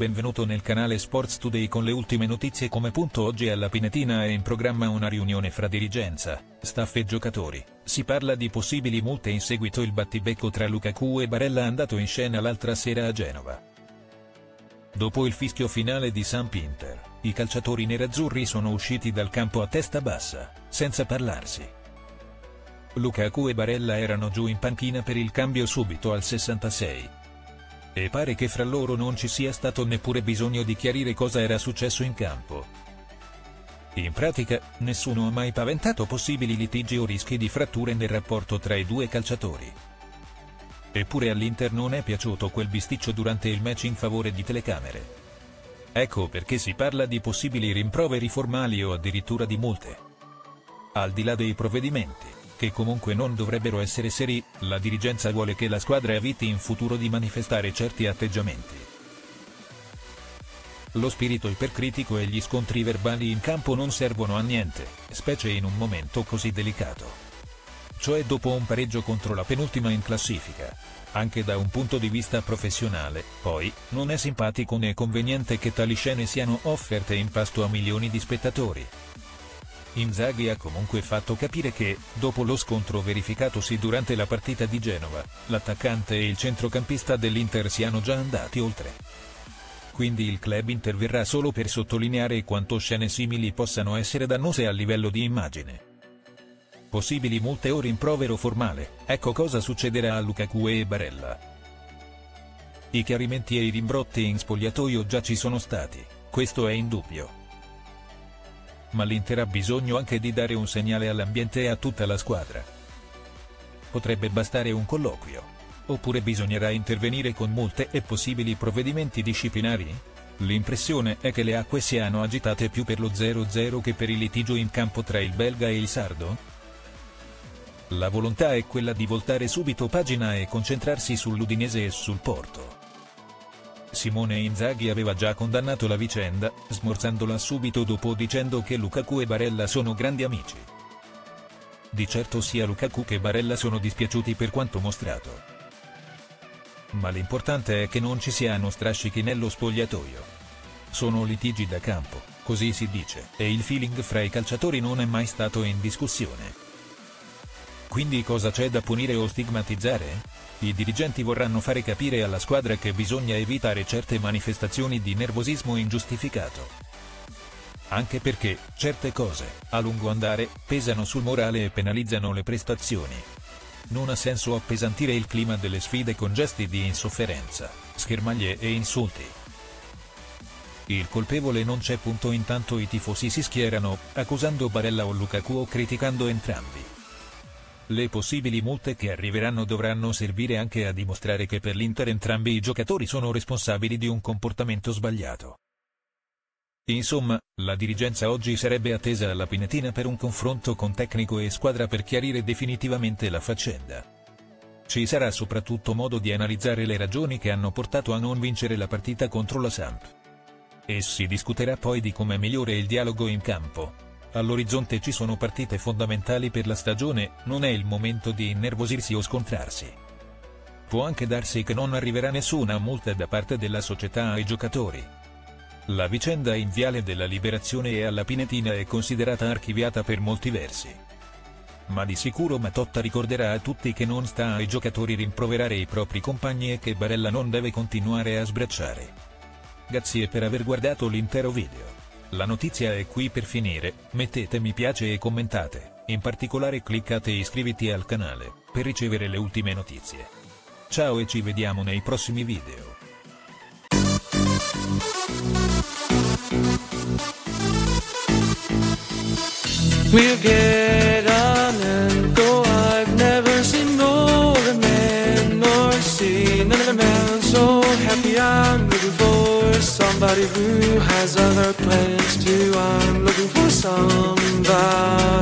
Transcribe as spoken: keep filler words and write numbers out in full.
benvenuto nel canale Sports Today con le ultime notizie. Come punto oggi alla Pinetina è in programma una riunione fra dirigenza, staff e giocatori. Si parla di possibili multe in seguito il battibecco tra Lukaku e Barella andato in scena l'altra sera a Genova. Dopo il fischio finale di Samp-Inter, i calciatori nerazzurri sono usciti dal campo a testa bassa, senza parlarsi. Lukaku e Barella erano giù in panchina per il cambio subito al sessantasei. E pare che fra loro non ci sia stato neppure bisogno di chiarire cosa era successo in campo. In pratica, nessuno ha mai paventato possibili litigi o rischi di fratture nel rapporto tra i due calciatori. Eppure all'Inter non è piaciuto quel bisticcio durante il match in favore di telecamere. Ecco perché si parla di possibili rimproveri formali o addirittura di multe. Al di là dei provvedimenti, che comunque non dovrebbero essere seri, la dirigenza vuole che la squadra eviti in futuro di manifestare certi atteggiamenti. Lo spirito ipercritico e gli scontri verbali in campo non servono a niente, specie in un momento così delicato. Cioè dopo un pareggio contro la penultima in classifica. Anche da un punto di vista professionale, poi, non è simpatico né conveniente che tali scene siano offerte in pasto a milioni di spettatori. Inzaghi ha comunque fatto capire che, dopo lo scontro verificatosi durante la partita di Genova, l'attaccante e il centrocampista dell'Inter siano già andati oltre. Quindi il club interverrà solo per sottolineare quanto scene simili possano essere dannose a livello di immagine. Possibili multe o rimprovero formale, ecco cosa succederà a Lukaku e Barella. I chiarimenti e i rimbrotti in spogliatoio già ci sono stati, questo è indubbio. Ma l'Inter ha bisogno anche di dare un segnale all'ambiente e a tutta la squadra. Potrebbe bastare un colloquio. Oppure bisognerà intervenire con multe e possibili provvedimenti disciplinari? L'impressione è che le acque siano agitate più per lo zero zero che per il litigio in campo tra il belga e il sardo? La volontà è quella di voltare subito pagina e concentrarsi sull'Udinese e sul Porto. Simone Inzaghi aveva già condannato la vicenda, smorzandola subito dopo dicendo che Lukaku e Barella sono grandi amici. Di certo sia Lukaku che Barella sono dispiaciuti per quanto mostrato. Ma l'importante è che non ci siano strascichi nello spogliatoio. Sono litigi da campo, così si dice, e il feeling fra i calciatori non è mai stato in discussione. Quindi cosa c'è da punire o stigmatizzare? I dirigenti vorranno fare capire alla squadra che bisogna evitare certe manifestazioni di nervosismo ingiustificato. Anche perché, certe cose, a lungo andare, pesano sul morale e penalizzano le prestazioni. Non ha senso appesantire il clima delle sfide con gesti di insofferenza, schermaglie e insulti. Il colpevole non c'è. Punto. Intanto i tifosi si schierano, accusando Barella o Lukaku o criticando entrambi. Le possibili multe che arriveranno dovranno servire anche a dimostrare che per l'Inter entrambi i giocatori sono responsabili di un comportamento sbagliato. Insomma, la dirigenza oggi sarebbe attesa alla Pinetina per un confronto con tecnico e squadra per chiarire definitivamente la faccenda. Ci sarà soprattutto modo di analizzare le ragioni che hanno portato a non vincere la partita contro la Samp. E si discuterà poi di com'è migliore il dialogo in campo. All'orizzonte ci sono partite fondamentali per la stagione, non è il momento di innervosirsi o scontrarsi. Può anche darsi che non arriverà nessuna multa da parte della società ai giocatori. La vicenda in Viale della Liberazione e alla Pinetina è considerata archiviata per molti versi. Ma di sicuro Matotta ricorderà a tutti che non sta ai giocatori rimproverare i propri compagni e che Barella non deve continuare a sbracciare. Grazie per aver guardato l'intero video. La notizia è qui per finire, mettete mi piace e commentate, in particolare cliccate iscriviti al canale, per ricevere le ultime notizie. Ciao e ci vediamo nei prossimi video. We'll get on and go. I've never seen more a man nor seen another man so happy. I'm looking for somebody who has other plans too. I'm looking for somebody